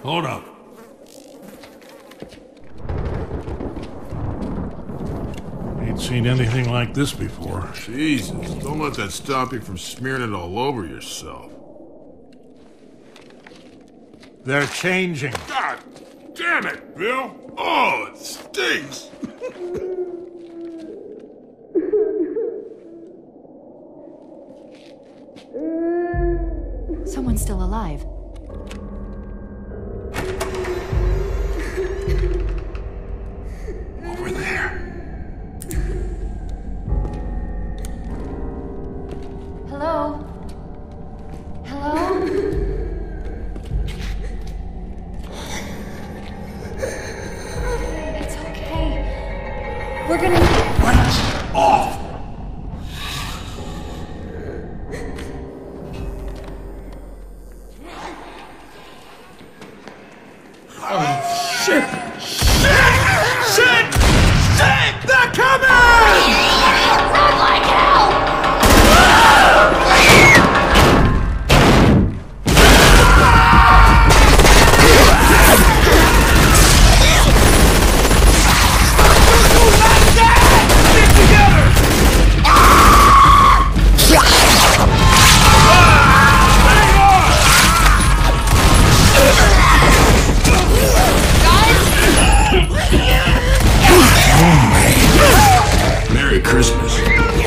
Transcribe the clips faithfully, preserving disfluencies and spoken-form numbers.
Hold up. Ain't seen anything like this before. Jesus, don't let that stop you from smearing it all over yourself. They're changing. God damn it, Bill! Oh, it stinks! Someone's still alive. Over there. Hello? Hello? It's okay. We're gonna... Lights off! Oh, shit! Shit! Shit! Shit! They're coming! Run like hell! Merry Christmas.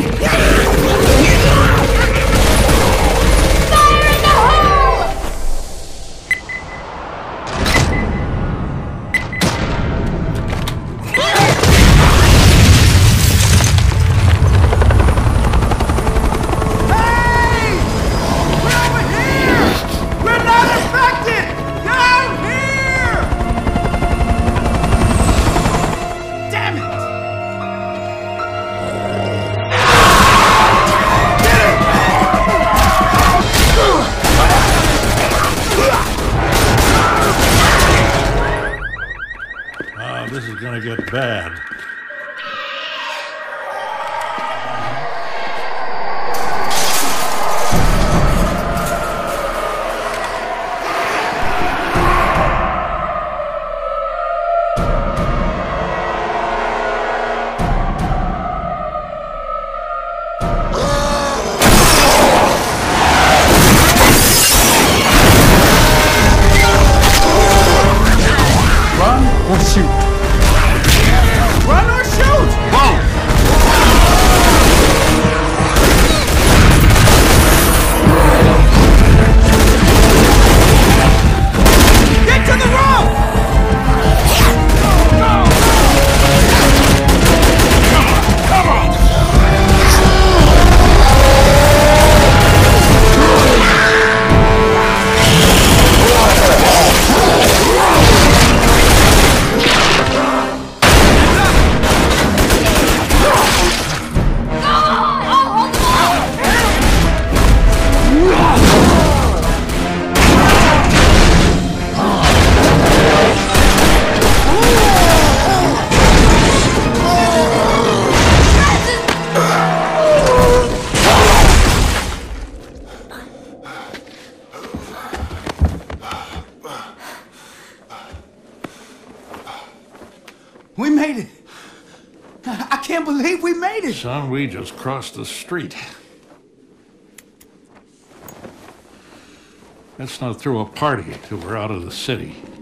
This is gonna get bad. Run or shoot? Run or shoot! Whoa! Get to the rope! Come on! We made it! I can't believe we made it! Son, we just crossed the street. Let's not throw a party till we're out of the city.